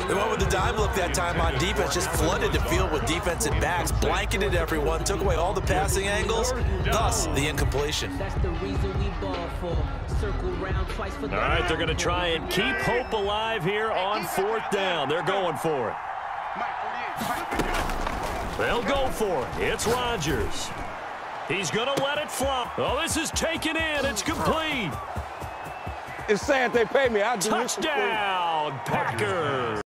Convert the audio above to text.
They went with the dime look that time on defense, just flooded the field with defensive backs, blanketed everyone, took away all the passing angles, thus the incompletion. That's the reason we ball for. Circle round twice for the All right, they're going to try and keep hope alive here on 4th down. They're going for it. They'll go for it. It's Rodgers. He's going to let it fly. Oh, this is taken in. It's complete. It's saying they pay me. I do Touchdown, Packers.